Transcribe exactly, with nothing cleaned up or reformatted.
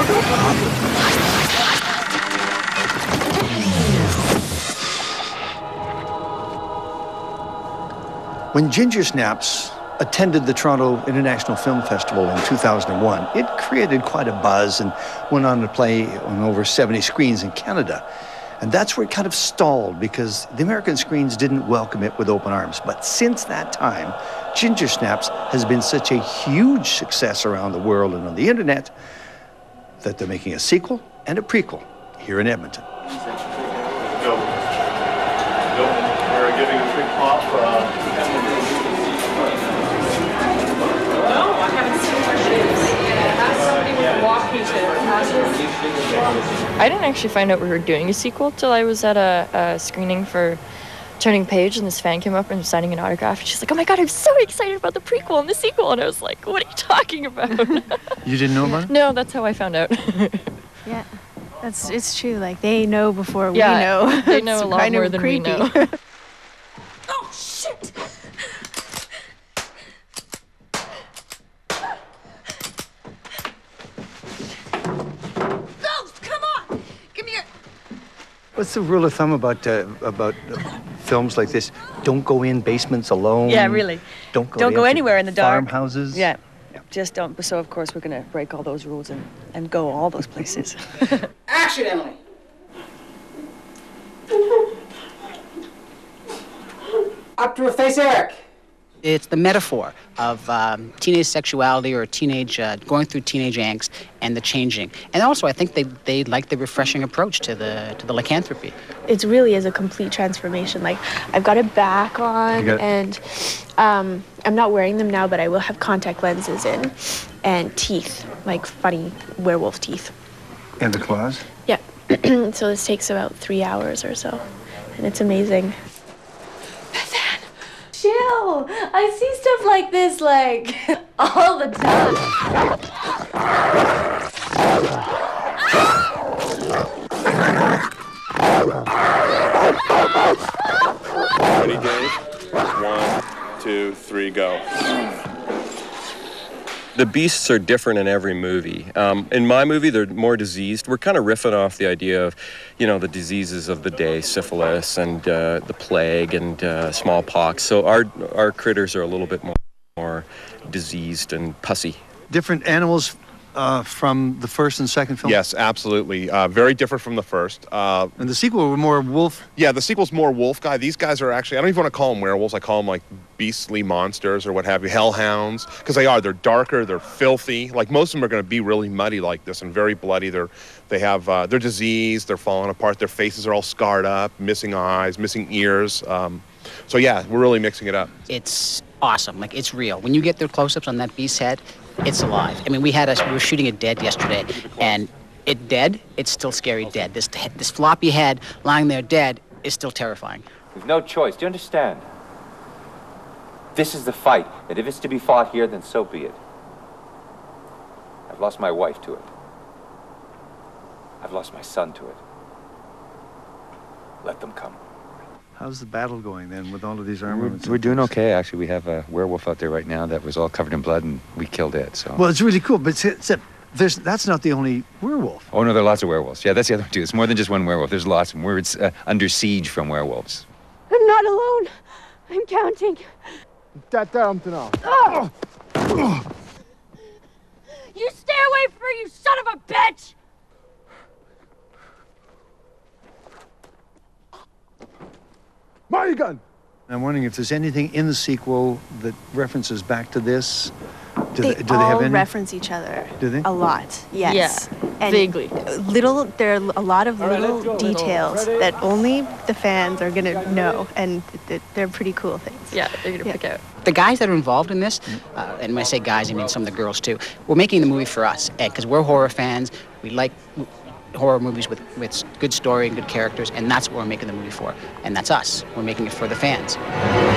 When Ginger Snaps attended the Toronto International Film Festival in two thousand one, it created quite a buzz and went on to play on over seventy screens in Canada. And that's where it kind of stalled because the American screens didn't welcome it with open arms. But since that time, Ginger Snaps has been such a huge success around the world and on the internet that they're making a sequel and a prequel here in Edmonton. Go. Go. We're giving a quick pop. Uh, I didn't actually find out we were doing a sequel till I was at a, a screening for Turning Page, and this fan came up and was signing an autograph, and she's like, oh my god, I'm so excited about the prequel and the sequel, and I was like, what are you talking about? You didn't know about it? No, that's how I found out. Yeah, that's it's true, like they know before yeah, we know. They know a lot more than creepy. we know. Oh shit! What's the rule of thumb about uh, about uh, films like this? Don't go in basements alone. Yeah, really. Don't go. Don't go anywhere in the dark. Farmhouses. Yeah. yeah. Just don't. So of course we're gonna break all those rules and and go all those places. Action, Emily. Up to a face, Eric. It's the metaphor of um, teenage sexuality or teenage uh, going through teenage angst and the changing. And also, I think they they like the refreshing approach to the to the lycanthropy. It really is a complete transformation. Like I've got it back on, got- and um, I'm not wearing them now, but I will have contact lenses in, and teeth, like funny werewolf teeth. And the claws. Yeah. So this takes about three hours or so, and it's amazing. Chill. I see stuff like this, like, all the time. Ready, Dave? One, two, three, go. The beasts are different in every movie. Um, in my movie, they're more diseased. We're kind of riffing off the idea of, you know, the diseases of the day, syphilis and uh, the plague and uh, smallpox. So our our critters are a little bit more, more diseased and pussy. Different animals uh, from the first and second film? Yes, absolutely. Uh, very different from the first. Uh, and the sequel were more wolf? Yeah, the sequel's more wolf guy. These guys are actually, I don't even want to call them werewolves. I call them like beastly monsters or what have you, hellhounds, because they are. They're darker, they're filthy. Like most of them are going to be really muddy like this and very bloody. They're, they have, uh, they're diseased, they're falling apart, their faces are all scarred up, missing eyes, missing ears. Um, so yeah, we're really mixing it up. It's awesome. Like, it's real. When you get the close-ups on that beast's head, it's alive. I mean, we had a, we were shooting it dead yesterday, and it dead, it's still scary dead. This, this floppy head lying there dead is still terrifying. We've no choice. Do you understand? This is the fight, and if it's to be fought here, then so be it. I've lost my wife to it. I've lost my son to it. Let them come. How's the battle going then with all of these armaments? We're, we're doing okay, actually. We have a werewolf out there right now that was all covered in blood, and we killed it. So. Well, it's really cool, but it's, it's, there's, that's not the only werewolf. Oh, no, there are lots of werewolves. Yeah, that's the other one, too. It's more than just one werewolf. There's lots of them. We're uh, under siege from werewolves. I'm not alone. I'm counting. That down to now. Oh! You stay away from her, you son of a bitch! My gun! I'm wondering if there's anything in the sequel that references back to this. Do they, they, do all they have any? reference each other. Do they? A lot, yes. Yeah, and vaguely. Little, there are a lot of All right, little let's go. details Ready? that only the fans are gonna know, and th- they're pretty cool things. Yeah, they're gonna Yeah. pick out. The guys that are involved in this, uh, and when I say guys, I mean some of the girls too, we're making the movie for us, because we're horror fans. We like horror movies with, with good story and good characters, and that's what we're making the movie for. And that's us. We're making it for the fans.